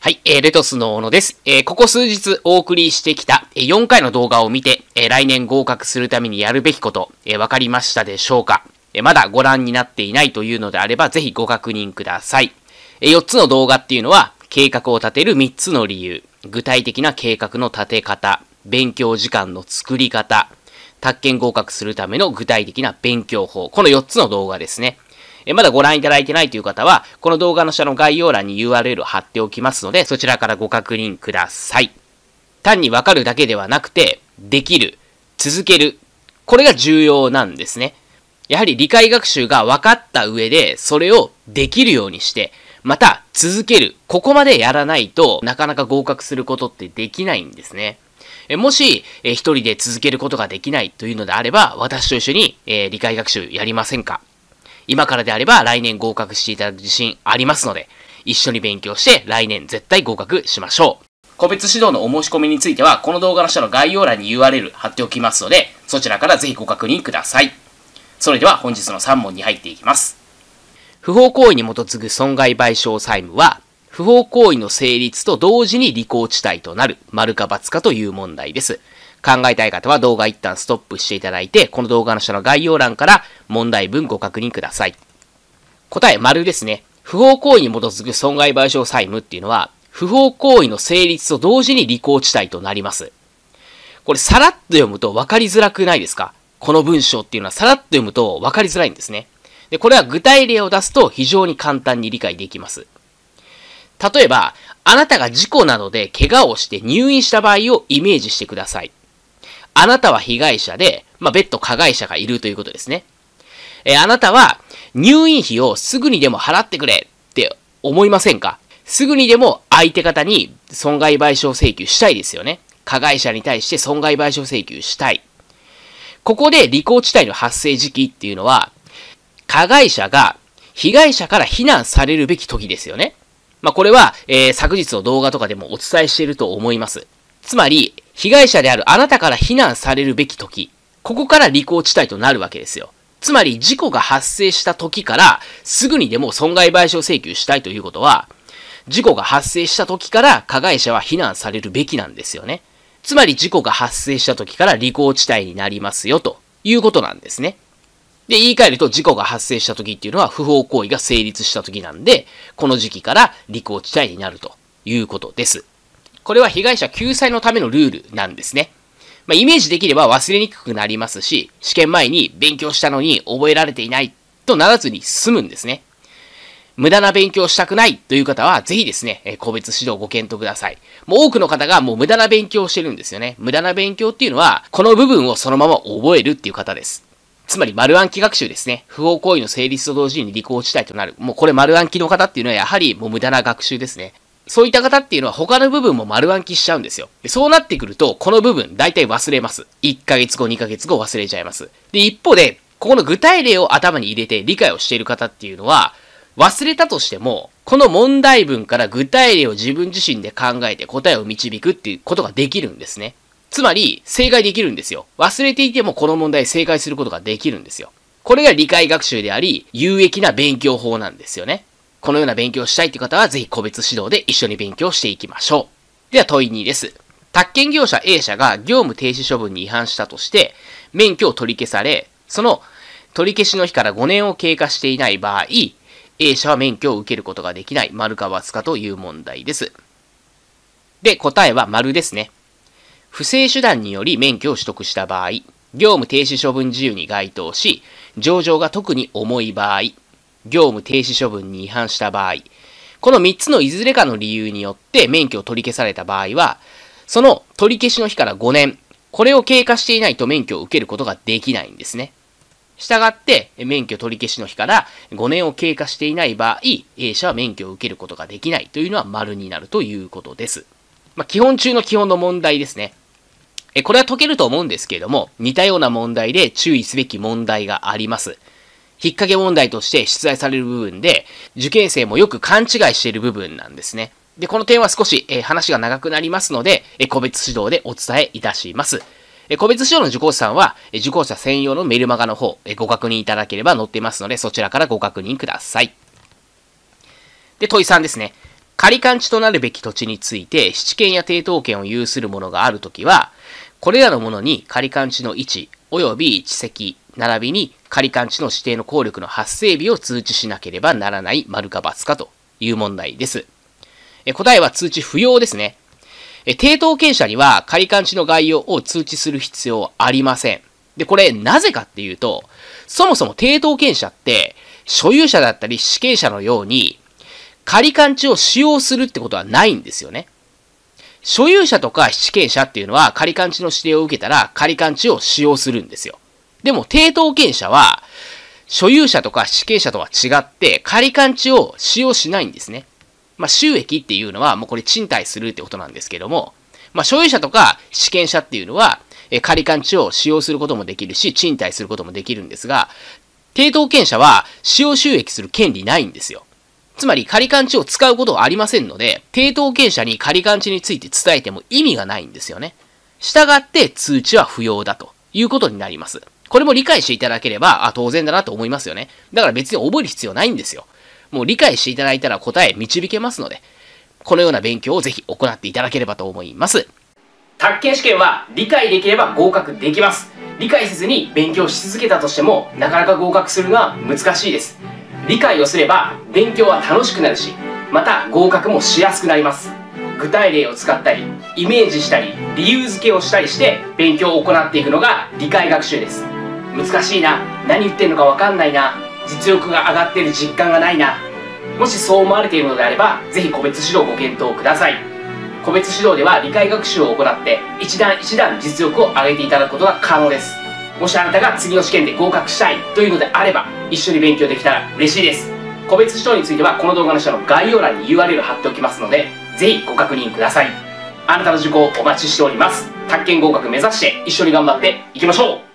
はい、レトスの小野です。ここ数日お送りしてきた4回の動画を見て、来年合格するためにやるべきこと、わかりましたでしょうか？まだご覧になっていないというのであれば、ぜひご確認ください。4つの動画っていうのは、計画を立てる3つの理由、具体的な計画の立て方、勉強時間の作り方、宅建合格するための具体的な勉強法、この4つの動画ですね。まだご覧いただいてないという方は、この動画の下の概要欄に URL を貼っておきますので、そちらからご確認ください。単にわかるだけではなくて、できる、続ける、これが重要なんですね。やはり理解学習が分かった上で、それをできるようにして、また続ける、ここまでやらないとなかなか合格することってできないんですね。もし、一人で続けることができないというのであれば、私と一緒に、理解学習やりませんか？今からであれば来年合格していただく自信ありますので、一緒に勉強して来年絶対合格しましょう。個別指導のお申し込みについては、この動画の下の概要欄に URL 貼っておきますので、そちらからぜひご確認ください。それでは本日の3問に入っていきます。不法行為に基づく損害賠償債務は、不法行為の成立と同時に履行地帯となる、丸か×かという問題です。考えたい方は動画一旦ストップしていただいて、この動画の下の概要欄から問題文ご確認ください。答え丸ですね。不法行為に基づく損害賠償債務っていうのは、不法行為の成立と同時に履行地帯となります。これさらっと読むと分かりづらくないですか？この文章っていうのはさらっと読むと分かりづらいんですね。で、これは具体例を出すと非常に簡単に理解できます。例えば、あなたが事故などで怪我をして入院した場合をイメージしてください。あなたは被害者で、別途加害者がいるということですね。あなたは入院費をすぐにでも払ってくれって思いませんか？すぐにでも相手方に損害賠償請求したいですよね。加害者に対して損害賠償請求したい。ここで履行地帯の発生時期っていうのは、加害者が被害者から非難されるべき時ですよね。これは、昨日の動画とかでもお伝えしていると思います。つまり、被害者であるあなたから非難されるべき時、ここから履行地帯となるわけですよ。つまり、事故が発生した時から、すぐにでも損害賠償請求したいということは、事故が発生した時から加害者は非難されるべきなんですよね。つまり、事故が発生した時から履行地帯になりますよ、ということなんですね。で、言い換えると、事故が発生した時っていうのは、不法行為が成立した時なんで、この時期から履行地帯になるということです。これは被害者救済のためのルールなんですね。イメージできれば忘れにくくなりますし、試験前に勉強したのに覚えられていないとならずに済むんですね。無駄な勉強したくないという方は、ぜひですね、個別指導をご検討ください。もう多くの方がもう無駄な勉強をしてるんですよね。無駄な勉強っていうのは、この部分をそのまま覚えるっていう方です。つまり丸暗記学習ですね。不法行為の成立と同時に履行地帯となる。もうこれ丸暗記の方っていうのはやはりもう無駄な学習ですね。そういった方っていうのは他の部分も丸暗記しちゃうんですよ。でそうなってくると、この部分大体忘れます。1ヶ月後、2ヶ月後忘れちゃいます。で、一方で、ここの具体例を頭に入れて理解をしている方っていうのは、忘れたとしても、この問題文から具体例を自分自身で考えて答えを導くっていうことができるんですね。つまり、正解できるんですよ。忘れていてもこの問題正解することができるんですよ。これが理解学習であり、有益な勉強法なんですよね。このような勉強をしたいという方は、ぜひ個別指導で一緒に勉強していきましょう。では問い2です。宅建業者 A 社が業務停止処分に違反したとして、免許を取り消され、その取り消しの日から5年を経過していない場合、A 社は免許を受けることができない、丸か×かという問題です。で、答えは丸ですね。不正手段により免許を取得した場合、業務停止処分事由に該当し、情状が特に重い場合、業務停止処分に違反した場合、この3つのいずれかの理由によって免許を取り消された場合は、その取り消しの日から5年、これを経過していないと免許を受けることができないんですね。したがって、免許取り消しの日から5年を経過していない場合、A 社は免許を受けることができないというのは丸になるということです。基本中の基本の問題ですね。これは解けると思うんですけれども、似たような問題で注意すべき問題があります。引っ掛け問題として出題される部分で、受験生もよく勘違いしている部分なんですね。で、この点は少し話が長くなりますので、個別指導でお伝えいたします。個別指導の受講者さんは、受講者専用のメルマガの方、ご確認いただければ載っていますので、そちらからご確認ください。で、問い3ですね。 仮勘地となるべき土地について、質権や抵当権を有するものがあるときは、これらのものに仮勘地の位置、及び地籍、並びに仮勘地の指定の効力の発生日を通知しなければならない丸か×かという問題です。答えは通知不要ですね。抵当権者には仮勘地の概要を通知する必要はありません。で、これなぜかっていうと、そもそも抵当権者って所有者だったり主権者のように仮勘地を使用するってことはないんですよね。所有者とか主権者っていうのは仮勘地の指定を受けたら仮勘地を使用するんですよ。でも抵当権者は所有者とか主権者とは違って仮勘地を使用しないんですね。収益っていうのはもうこれ賃貸するってことなんですけども、所有者とか主権者っていうのは仮勘地を使用することもできるし賃貸することもできるんですが、抵当権者は使用収益する権利ないんですよ。つまり仮勘地を使うことはありませんので、抵当権者に仮勘地について伝えても意味がないんですよね。したがって通知は不要だということになります。これも理解していただければ、当然だなと思いますよね。だから別に覚える必要ないんですよ。もう理解していただいたら答え導けますので、このような勉強をぜひ行っていただければと思います。宅建試験は理解できれば合格できます。理解せずに勉強し続けたとしても、なかなか合格するのは難しいです。理解をすれば勉強は楽しくなるし、また合格もしやすくなります。具体例を使ったり、イメージしたり、理由付けをしたりして勉強を行っていくのが理解学習です。難しいな、何言ってんのかわかんないな、実力が上がっている実感がないな、もしそう思われているのであれば、ぜひ個別指導をご検討ください。個別指導では理解学習を行って一段一段実力を上げていただくことが可能です。もしあなたが次の試験で合格したいというのであれば、一緒に勉強できたら嬉しいです。個別指導についてはこの動画の下の概要欄に URL を貼っておきますので、ぜひご確認ください。あなたの受講をお待ちしております。宅建合格目指して一緒に頑張っていきましょう。